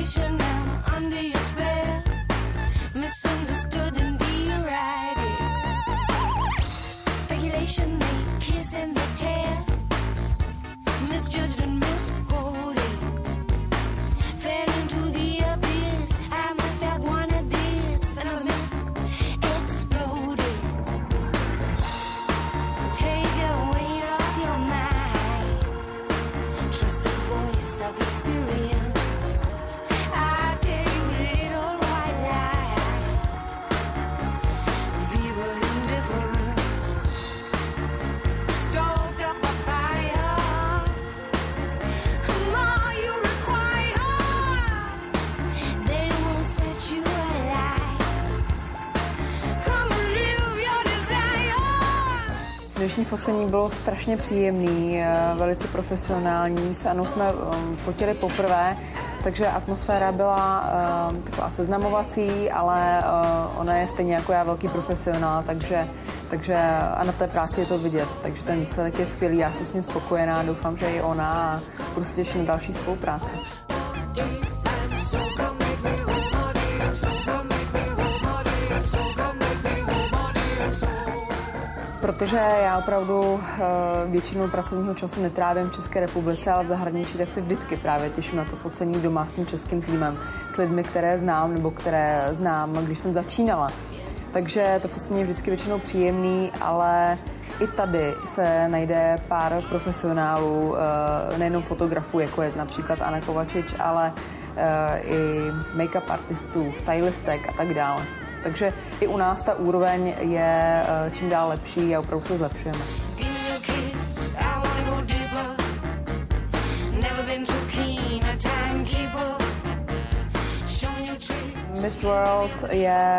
Speculation, I'm under your spell. Misunderstood and derided. Speculation, they kiss and they tear. Misjudged and misquoted. Fell into the abyss. I must have wanted this. Another myth exploded. Take the weight off your mind. Trust the voice of experience. I tell you little white lies. Viva indifference. Stoke up a fire. More you require. They won't set you alight. Come and live your desire. Dnešní focení bylo strašně příjemný, velice profesionální. S Anou jsme fotili poprvé, takže atmosféra byla taková seznamovací, ale ona je stejně jako já velký profesionál, takže a na té práci je to vidět. Takže ten výsledek je skvělý, já jsem s ním spokojená, doufám, že i ona a budu se těšit na další spolupráci. Protože já opravdu většinou pracovního času netrávím v České republice, ale v zahraničí, tak se vždycky právě těším na to focení doma s tím českým týmem, s lidmi, které znám nebo které znám, když jsem začínala. Takže to focení je vždycky většinou příjemný, ale i tady se najde pár profesionálů, nejenom fotografů, jako je například Anna Kovačič, ale i make-up artistů, stylistek a tak dále. Takže i u nás ta úroveň je čím dál lepší a opravdu se zlepšujeme. Miss World je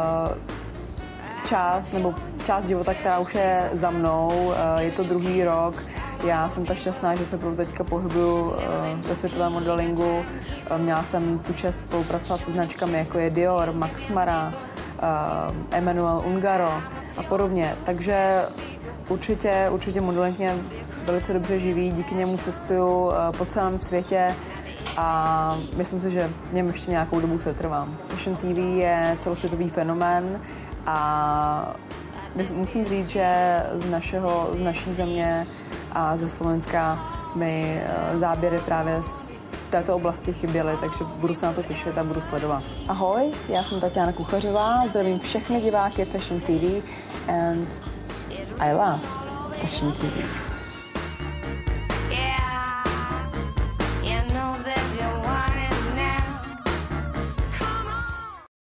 část života, která už je za mnou. Je to druhý rok. Já jsem tak šťastná, že se opravdu teďka pohybuju ve světovém modelingu. Měla jsem tu čest spolupracovat se značkami, jako je Dior, Max Mara, Emmanuel Ungaro a podobně. Takže určitě modeling mě velice dobře živí, díky němu cestuju po celém světě a myslím si, že v něm ještě nějakou dobu se trvám. Fashion TV je celosvětový fenomén a musím říct, že z naší země a ze Slovenska mi záběry právě z této oblasti chyběly, takže budu se na to těšit a budu sledovat. Ahoj, já jsem Tatiana Kuchařová, zdravím všechny diváky Fashion TV and I love Fashion TV.